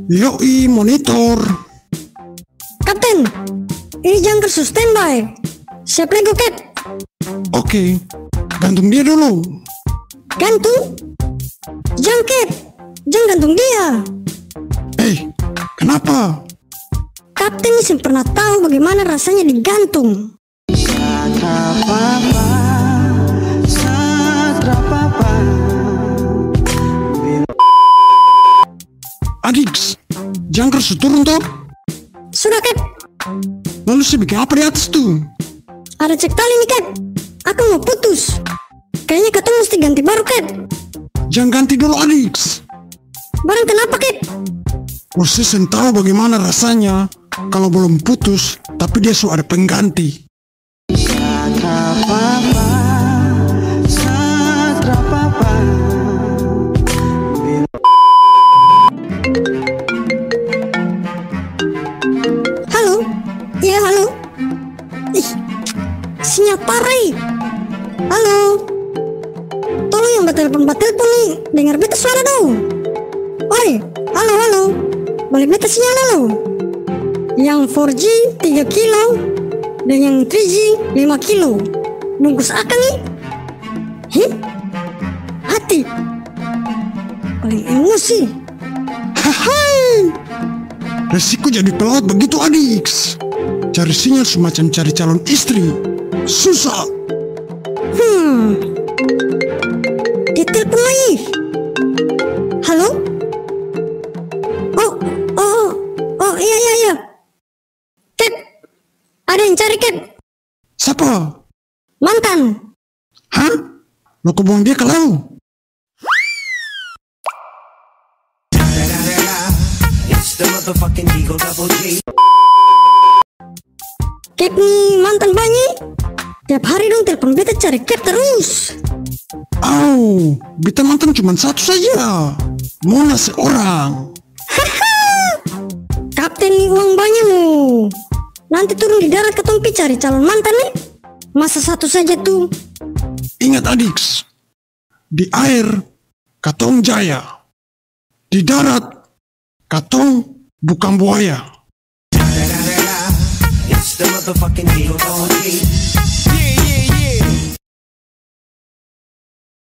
Yoi, monitor. Kapten, ini jangkar standby. Siap lego, Cap. Oke, gantung dia dulu. Gantung? Jangan, Cap. Jangan gantung dia. Kenapa? Kapten ini pernah tahu bagaimana rasanya digantung. Adix, jangkar turun toh? Sudah, Cap. Lalu saya bikin apa di atas tuh? Ada cek tali nih, Cap. Aku mau putus. Kayaknya ketemu mesti ganti baru, Cap. Jangan ganti dulu, Adix. Barang kenapa, Cap? Saya tahu bagaimana rasanya kalau belum putus, tapi dia sudah ada pengganti. Halo? Iya, halo? Ih, sinyal parah. Halo? Tolong yang bertelepon nih, dengar beta suara dong. Oi, halo? Balik beta sinyal halo. Yang 4G 3 kilo dan yang 3G 5 kilo. Bungkus akan nih. Hati. Paling emosi. Hai. Resiko jadi pelaut begitu, Adix. Cari sinyal semacam cari calon istri. Susah. Ditelepon lagi. Halo? Oh, iya. Cap, ada yang cari, Cap. Siapa? Mantan. Hah? Lo kebuang dia ke laut? Cap nih mantan banyak. Tiap hari dong telepon beta cari Cap terus. Beta mantan cuma satu saja. Mona seorang. Kapten nih uang banyak mu. Nanti turun di darat ketong cari calon mantan nih. Masa satu saja tuh. Ingat, Adix. Di air, katong jaya. Di darat, katong bukan buaya.